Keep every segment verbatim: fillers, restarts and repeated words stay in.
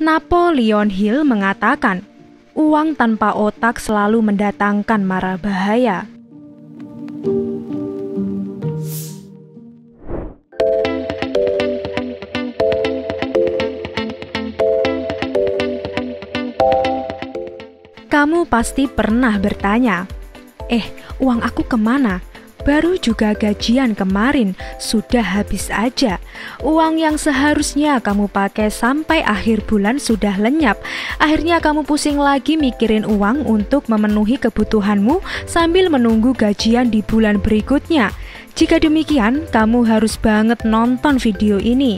Napoleon Hill mengatakan, uang tanpa otak selalu mendatangkan mara bahaya. Kamu pasti pernah bertanya, eh, uang aku kemana? Baru juga gajian kemarin, sudah habis aja. Uang yang seharusnya kamu pakai sampai akhir bulan sudah lenyap. Akhirnya kamu pusing lagi mikirin uang untuk memenuhi kebutuhanmu sambil menunggu gajian di bulan berikutnya. Jika demikian, kamu harus banget nonton video ini.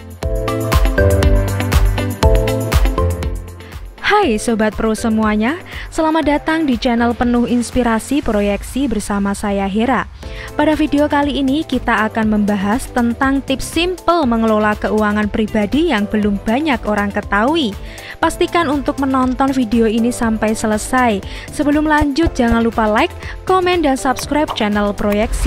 Hai Sobat Pro semuanya, selamat datang di channel penuh inspirasi proyeksi bersama saya Hera. Pada video kali ini kita akan membahas tentang tips simple mengelola keuangan pribadi yang belum banyak orang ketahui. Pastikan untuk menonton video ini sampai selesai. Sebelum lanjut jangan lupa like, komen, dan subscribe channel proyeksi.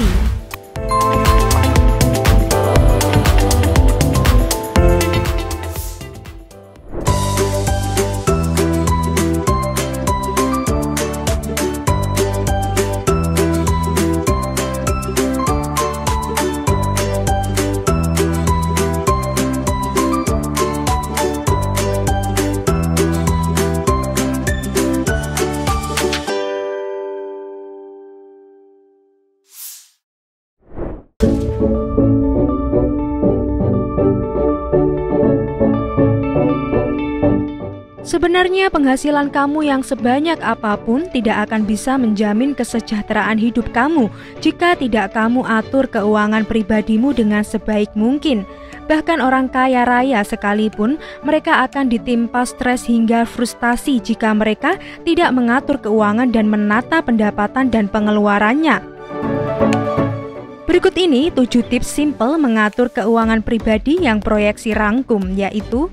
Sebenarnya penghasilan kamu yang sebanyak apapun tidak akan bisa menjamin kesejahteraan hidup kamu jika tidak kamu atur keuangan pribadimu dengan sebaik mungkin. Bahkan orang kaya raya sekalipun, mereka akan ditimpa stres hingga frustasi jika mereka tidak mengatur keuangan dan menata pendapatan dan pengeluarannya. Berikut ini tujuh tips simple mengatur keuangan pribadi yang proyeksi rangkum, yaitu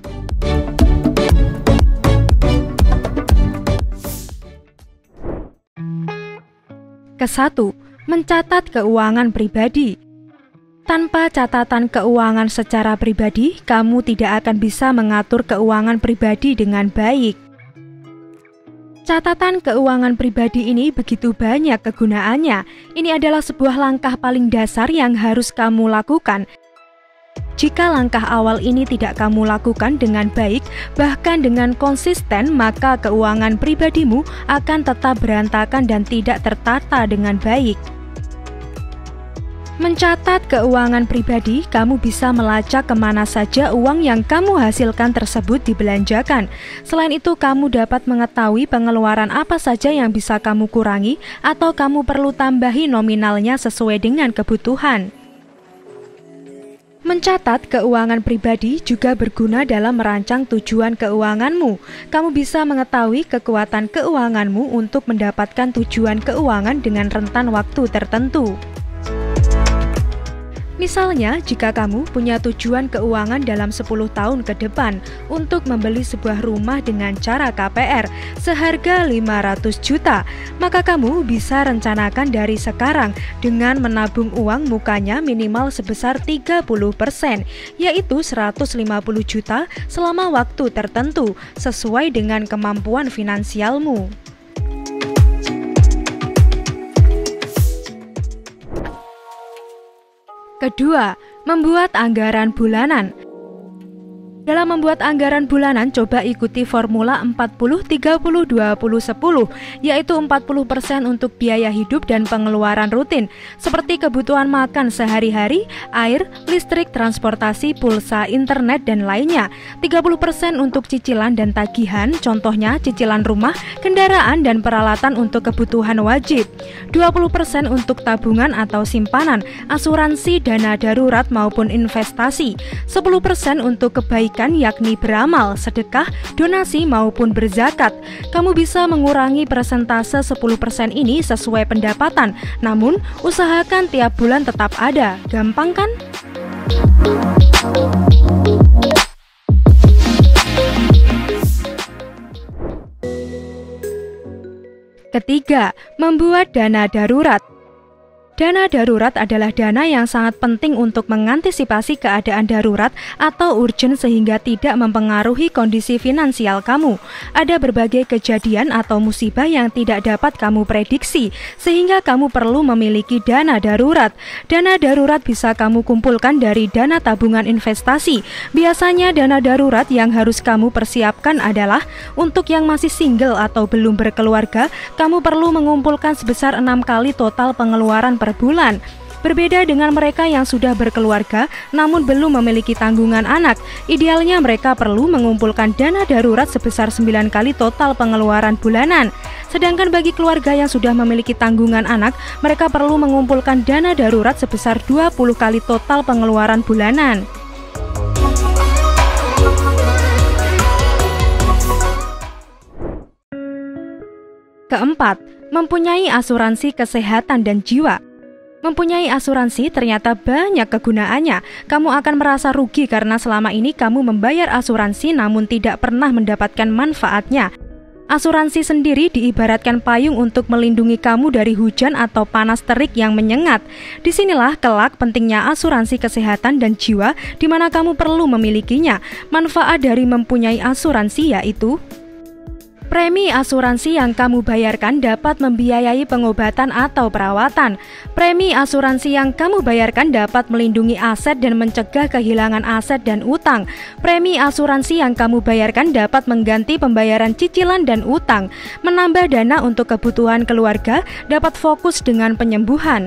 Kesatu, mencatat keuangan pribadi. Tanpa catatan keuangan secara pribadi, kamu tidak akan bisa mengatur keuangan pribadi dengan baik. Catatan keuangan pribadi ini begitu banyak kegunaannya. Ini adalah sebuah langkah paling dasar yang harus kamu lakukan. Jika langkah awal ini tidak kamu lakukan dengan baik, bahkan dengan konsisten, maka keuangan pribadimu akan tetap berantakan dan tidak tertata dengan baik. Mencatat keuangan pribadi, kamu bisa melacak kemana saja uang yang kamu hasilkan tersebut dibelanjakan. Selain itu, kamu dapat mengetahui pengeluaran apa saja yang bisa kamu kurangi atau kamu perlu tambahi nominalnya sesuai dengan kebutuhan. Mencatat keuangan pribadi juga berguna dalam merancang tujuan keuanganmu. Kamu bisa mengetahui kekuatan keuanganmu untuk mendapatkan tujuan keuangan dengan rentan waktu tertentu. Misalnya, jika kamu punya tujuan keuangan dalam sepuluh tahun ke depan untuk membeli sebuah rumah dengan cara K P R seharga lima ratus juta, maka kamu bisa rencanakan dari sekarang dengan menabung uang mukanya minimal sebesar tiga puluh persen, yaitu seratus lima puluh juta selama waktu tertentu sesuai dengan kemampuan finansialmu. Kedua, membuat anggaran bulanan. Dalam membuat anggaran bulanan, coba ikuti formula empat puluh tiga puluh dua puluh sepuluh, yaitu empat puluh persen untuk biaya hidup dan pengeluaran rutin, seperti kebutuhan makan sehari-hari, air, listrik, transportasi, pulsa, internet, dan lainnya. tiga puluh persen untuk cicilan dan tagihan, contohnya cicilan rumah, kendaraan, dan peralatan untuk kebutuhan wajib. dua puluh persen untuk tabungan atau simpanan, asuransi, dana darurat, maupun investasi. sepuluh persen untuk kebaikan yakni beramal, sedekah, donasi, maupun berzakat. Kamu bisa mengurangi persentase sepuluh persen ini sesuai pendapatan, namun usahakan tiap bulan tetap ada. Gampang kan? Ketiga, membuat dana darurat. Dana darurat adalah dana yang sangat penting untuk mengantisipasi keadaan darurat atau urgent sehingga tidak mempengaruhi kondisi finansial kamu. Ada berbagai kejadian atau musibah yang tidak dapat kamu prediksi, sehingga kamu perlu memiliki dana darurat. Dana darurat bisa kamu kumpulkan dari dana tabungan investasi. Biasanya dana darurat yang harus kamu persiapkan adalah untuk yang masih single atau belum berkeluarga, kamu perlu mengumpulkan sebesar enam kali total pengeluaran per bulan. Berbeda dengan mereka yang sudah berkeluarga namun belum memiliki tanggungan anak, idealnya mereka perlu mengumpulkan dana darurat sebesar sembilan kali total pengeluaran bulanan. Sedangkan bagi keluarga yang sudah memiliki tanggungan anak, mereka perlu mengumpulkan dana darurat sebesar dua puluh kali total pengeluaran bulanan. Keempat, mempunyai asuransi kesehatan dan jiwa. Mempunyai asuransi ternyata banyak kegunaannya. Kamu akan merasa rugi karena selama ini kamu membayar asuransi namun tidak pernah mendapatkan manfaatnya. Asuransi sendiri diibaratkan payung untuk melindungi kamu dari hujan atau panas terik yang menyengat. Disinilah kelak pentingnya asuransi kesehatan dan jiwa, di mana kamu perlu memilikinya. Manfaat dari mempunyai asuransi yaitu: premi asuransi yang kamu bayarkan dapat membiayai pengobatan atau perawatan. Premi asuransi yang kamu bayarkan dapat melindungi aset dan mencegah kehilangan aset dan utang. Premi asuransi yang kamu bayarkan dapat mengganti pembayaran cicilan dan utang. Menambah dana untuk kebutuhan keluarga, dapat fokus dengan penyembuhan.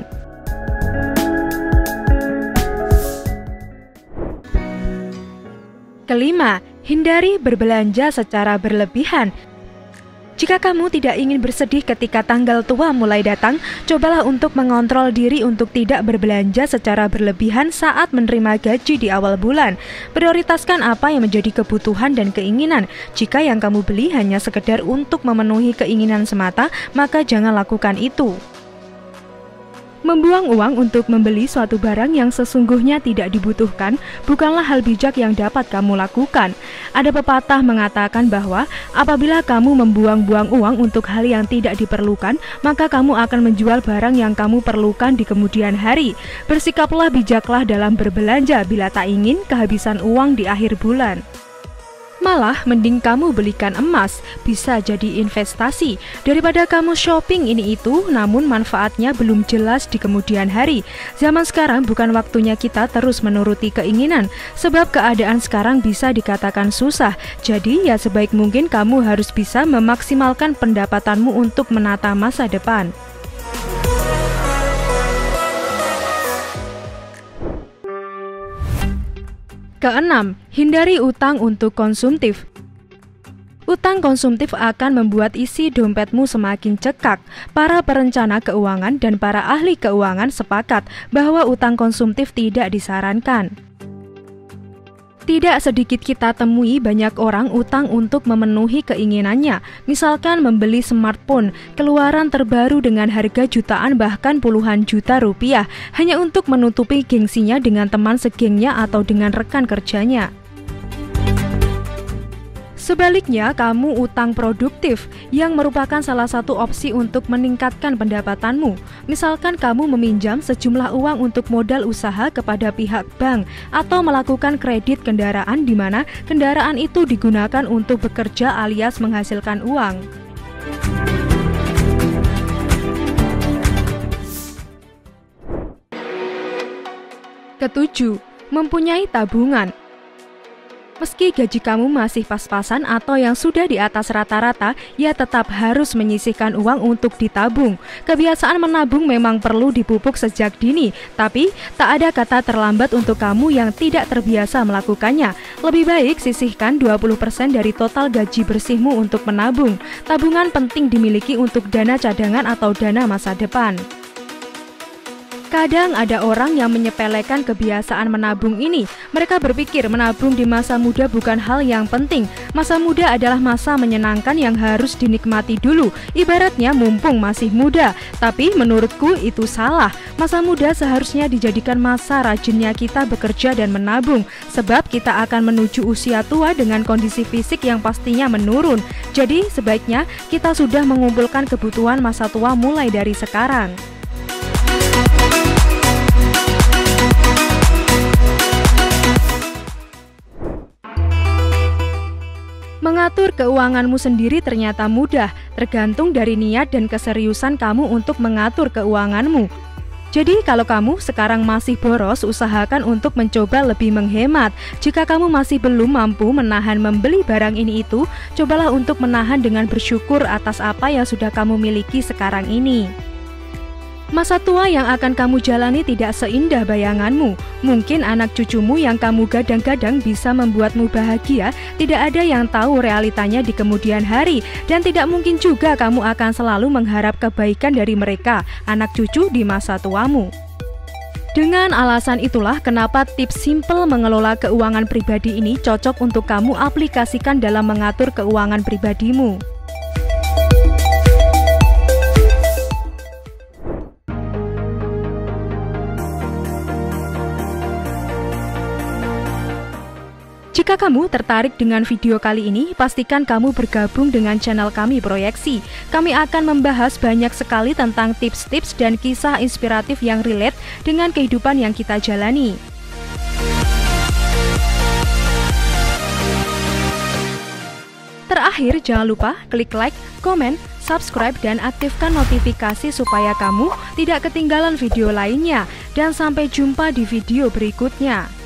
Kelima, hindari berbelanja secara berlebihan. Jika kamu tidak ingin bersedih ketika tanggal tua mulai datang, cobalah untuk mengontrol diri untuk tidak berbelanja secara berlebihan saat menerima gaji di awal bulan. Prioritaskan apa yang menjadi kebutuhan dan keinginan. Jika yang kamu beli hanya sekedar untuk memenuhi keinginan semata, maka jangan lakukan itu. Membuang uang untuk membeli suatu barang yang sesungguhnya tidak dibutuhkan bukanlah hal bijak yang dapat kamu lakukan. Ada pepatah mengatakan bahwa apabila kamu membuang-buang uang untuk hal yang tidak diperlukan, maka kamu akan menjual barang yang kamu perlukan di kemudian hari. Bersikaplah bijaklah dalam berbelanja bila tak ingin kehabisan uang di akhir bulan. Malah mending kamu belikan emas, bisa jadi investasi, daripada kamu shopping ini itu namun manfaatnya belum jelas di kemudian hari. Zaman sekarang bukan waktunya kita terus menuruti keinginan, sebab keadaan sekarang bisa dikatakan susah. Jadi ya sebaik mungkin kamu harus bisa memaksimalkan pendapatanmu untuk menata masa depan. Keenam, hindari utang untuk konsumtif. Utang konsumtif akan membuat isi dompetmu semakin cekak. Para perencana keuangan dan para ahli keuangan sepakat bahwa utang konsumtif tidak disarankan. Tidak sedikit kita temui banyak orang utang untuk memenuhi keinginannya. Misalkan membeli smartphone, keluaran terbaru dengan harga jutaan bahkan puluhan juta rupiah, hanya untuk menutupi gengsinya dengan teman segengnya atau dengan rekan kerjanya. Sebaliknya, kamu utang produktif yang merupakan salah satu opsi untuk meningkatkan pendapatanmu. Misalkan kamu meminjam sejumlah uang untuk modal usaha kepada pihak bank atau melakukan kredit kendaraan di mana kendaraan itu digunakan untuk bekerja alias menghasilkan uang. Ketujuh, mempunyai tabungan. Meski gaji kamu masih pas-pasan atau yang sudah di atas rata-rata, ya tetap harus menyisihkan uang untuk ditabung. Kebiasaan menabung memang perlu dipupuk sejak dini, tapi tak ada kata terlambat untuk kamu yang tidak terbiasa melakukannya. Lebih baik sisihkan dua puluh persen dari total gaji bersihmu untuk menabung. Tabungan penting dimiliki untuk dana cadangan atau dana masa depan. Kadang ada orang yang menyepelekan kebiasaan menabung ini. Mereka berpikir menabung di masa muda bukan hal yang penting. Masa muda adalah masa menyenangkan yang harus dinikmati dulu, ibaratnya mumpung masih muda. Tapi menurutku itu salah. Masa muda seharusnya dijadikan masa rajinnya kita bekerja dan menabung, sebab kita akan menuju usia tua dengan kondisi fisik yang pastinya menurun. Jadi sebaiknya kita sudah mengumpulkan kebutuhan masa tua mulai dari sekarang. Mengatur keuanganmu sendiri ternyata mudah, tergantung dari niat dan keseriusan kamu untuk mengatur keuanganmu. Jadi kalau kamu sekarang masih boros, usahakan untuk mencoba lebih menghemat. Jika kamu masih belum mampu menahan membeli barang ini itu, cobalah untuk menahan dengan bersyukur atas apa yang sudah kamu miliki sekarang ini. Masa tua yang akan kamu jalani tidak seindah bayanganmu. Mungkin anak cucumu yang kamu gadang-gadang bisa membuatmu bahagia, tidak ada yang tahu realitanya di kemudian hari. Dan tidak mungkin juga kamu akan selalu mengharap kebaikan dari mereka, anak cucu di masa tuamu. Dengan alasan itulah kenapa tips simple mengelola keuangan pribadi ini cocok untuk kamu aplikasikan dalam mengatur keuangan pribadimu. Jika kamu tertarik dengan video kali ini, pastikan kamu bergabung dengan channel kami Proyeksi. Kami akan membahas banyak sekali tentang tips-tips dan kisah inspiratif yang relate dengan kehidupan yang kita jalani. Terakhir, jangan lupa klik like, komen, subscribe, dan aktifkan notifikasi supaya kamu tidak ketinggalan video lainnya. Dan sampai jumpa di video berikutnya.